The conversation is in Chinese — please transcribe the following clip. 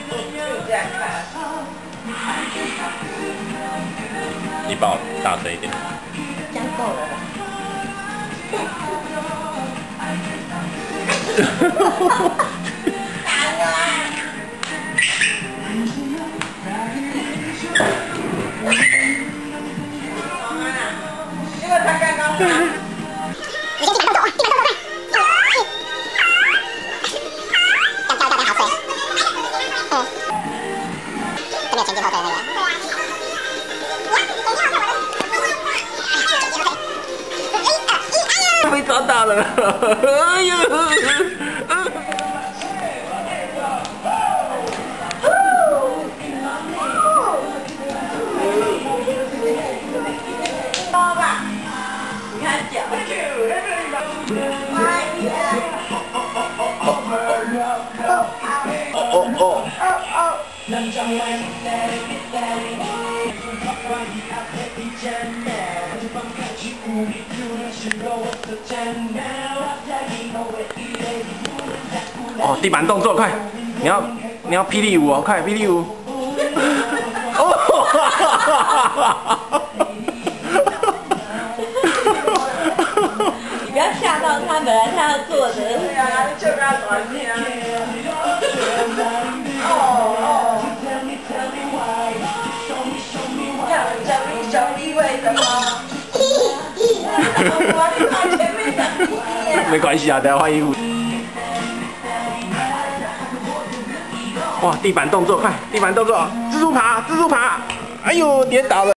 这样看。 你帮我大声一点。 这样够了吧？因为他刚刚。 你先地板动作，地板动作快！这样好水。这没有前进后退那个。 被抓到了！哎呦！ 高吧？你看脚。 哦，地板动作快！你要霹雳舞哦，快霹雳舞！ 你不要吓到他，本来他要做的。对啊，就不要短命啊！哦。小弟为什么？我看前面的。 没关系啊，等下换衣服。哇，地板动作快，地板动作，蜘蛛爬，蜘蛛爬！哎呦，跌倒了。